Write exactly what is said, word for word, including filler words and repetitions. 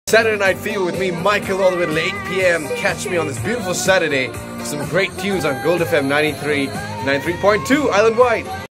Saturday Night Fever with me, Michael, all the way till eight p m Catch me on this beautiful Saturday. Some great tunes on Gold F M ninety-three, ninety-three point two Island Wide.